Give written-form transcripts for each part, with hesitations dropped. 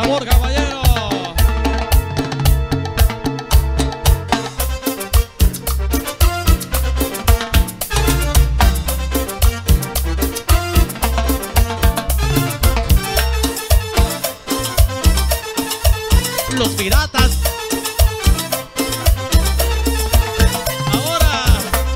sabor, caballero. Los piratas. Ahora.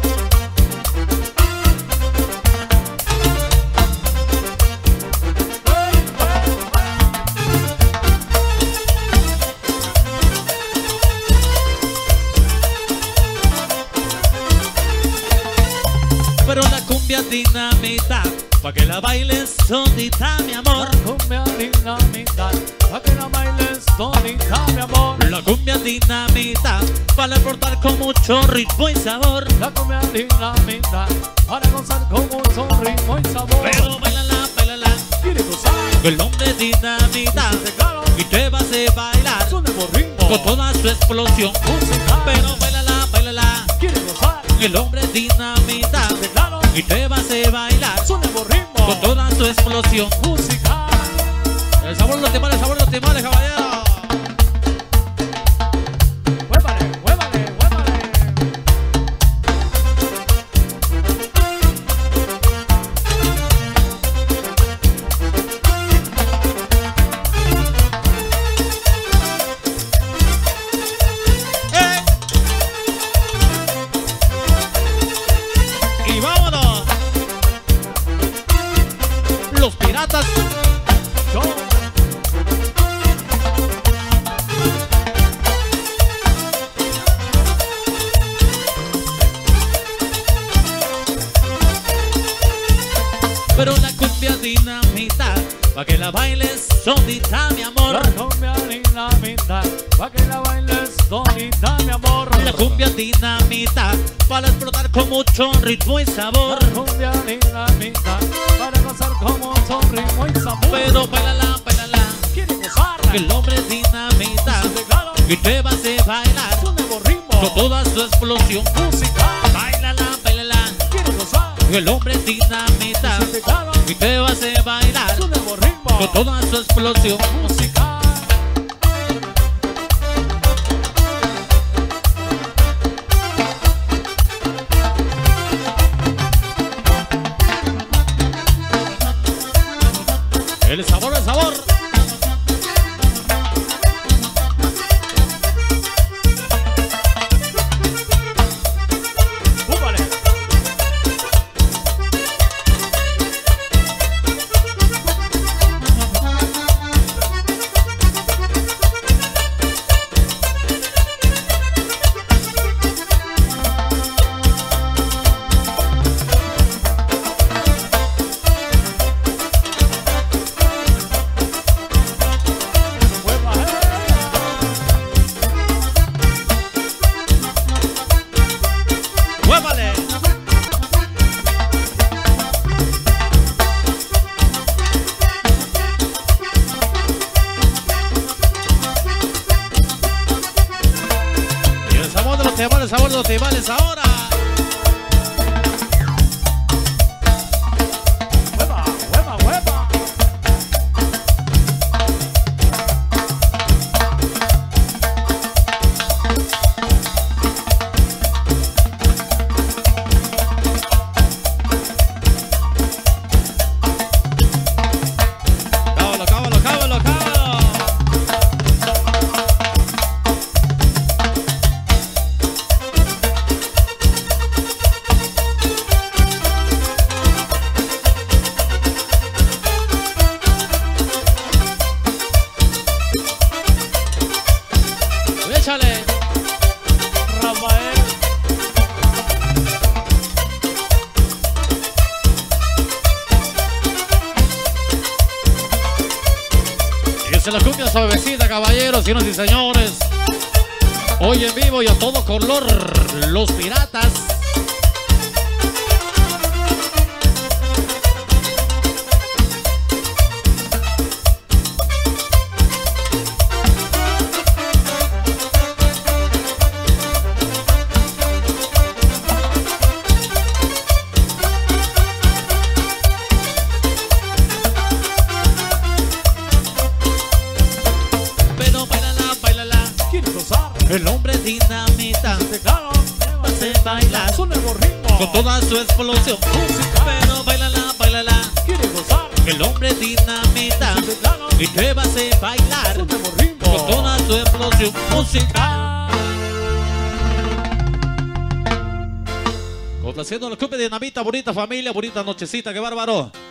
Pero la cumbia dinamita, pa' que la bailes solita, mi amor. La cumbia dinamita, pa' que la bailes solita, mi amor. La cumbia dinamita, para explotar con mucho ritmo y sabor. La cumbia dinamita, para gozar con mucho ritmo y sabor. Pero bailala, bailala, quiere gozar, el hombre dinamita, y te vas a bailar su nuevo ritmo, con toda su explosión musical. Pero bailala, bailala, quiere gozar, el hombre dinamita, y te vas a bailar su nuevo ritmo, con toda su explosión musical. El sabor de los timales, caballero. Huévale, huévale, huévale. Y vámonos. Los piratas. Yo. Pero la cumbia dinamita, pa' que la bailes solita, mi amor. La cumbia dinamita, pa' que la bailes solita, mi amor. La cumbia dinamita, para explotar con mucho ritmo y sabor. La cumbia dinamita, para gozar con mucho ritmo y sabor. Pero bailala, bailala, quiere gozar, el hombre dinamita, y te vas a bailar su nuevo ritmo, con toda su explosión musical. Bailala, bailala, Quiere gozar, el hombre dinamita, y te vas a bailar su nuevo ritmo, con toda su explosión musical. El sabor, el sabor. ¡Púmbale! ¡Muévale! Y el sabor de los timales, el sabor de los timales ahora. ¡Hueva, hueva, hueva! Cábalo, cábalo, cábalo, cábalo. Échale. Rafael, Y se la cumbia suavecita, caballeros, señoras y señores. Hoy en vivo y a todo color, los piratas. quiere gozar. El hombre dinamita Te claro, va a hacer bailar con nuevo ritmo. con toda su explosión. Pero bailala, bailala. Quiere gozar. El hombre dinamita Te claro, y te va a hacer bailar con nuevo ritmo. con toda su explosión musical. Complaciendo la cumbia dinamita, bonita familia, bonita nochecita, qué bárbaro.